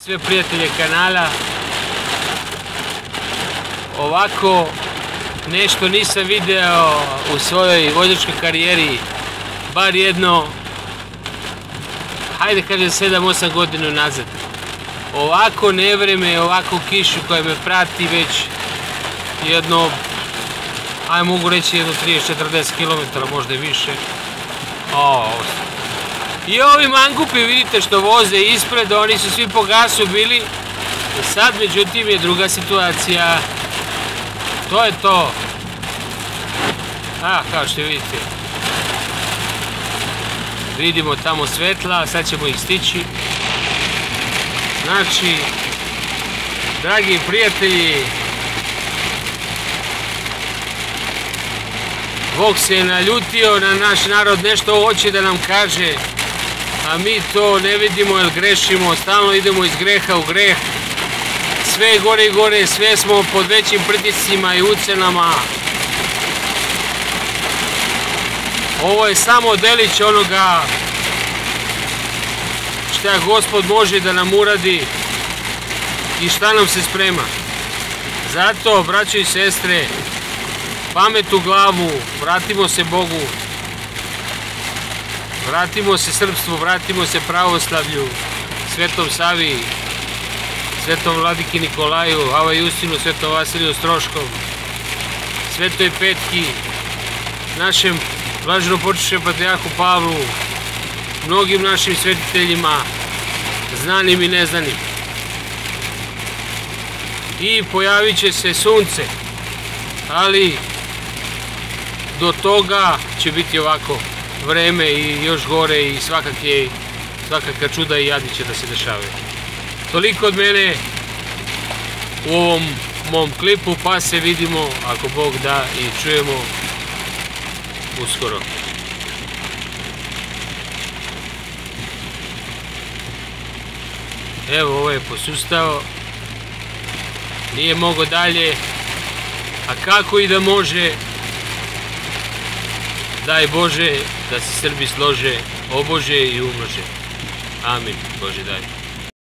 Sve prijatelje kanala, ovako nešto nisam video u svojoj vozačkoj karijeri, bar jedno, hajde kažem 7-8 godina nazad. Ovako nevreme, ovako kišu koja me prati već jedno, aj mogu reći jedno 30-40 km, možda i više. I ovi mangupi vidite što voze ispred, oni su svi po gasu bili. Sad međutim je druga situacija. To je to. Kao što vidite. Vidimo tamo svetla, sad ćemo ih stići. Znači, dragi prijatelji, Bog se je naljutio na naš narod, nešto hoće da nam kaže, a mi to ne vidimo jer grešimo, stalno idemo iz greha u greh, sve gore i gore, sve smo pod većim pritiscima i ucenama. Ovo je samo delić onoga šta Gospod može da nam uradi i šta nam se sprema. Zato, braćo i sestre, pamet u glavu, vratimo se Bogu, vratimo se srpstvu, vratimo se pravoslavlju, Svetom Savi, Svetom Vladiki Nikolaju, Ava Justinu, Svetom Vasiliju Ostroškom, Svetoj Petki, našem blaženopočivšem patrijarhu Pavlu, mnogim našim svetiteljima, znanim i neznanim. I pojavit će se sunce, ali do toga će biti ovako vreme i još gore i svakakva čuda i jadi će da se dešavaju. Toliko od mene u ovom mom klipu, pa se vidimo, ako Bog da, i čujemo uskoro. Evo, ovo je posustao, nije mogo dalje, a kako i da može, daj Bože da se Srbi slože, obože i umnože. Amin, Bože daj.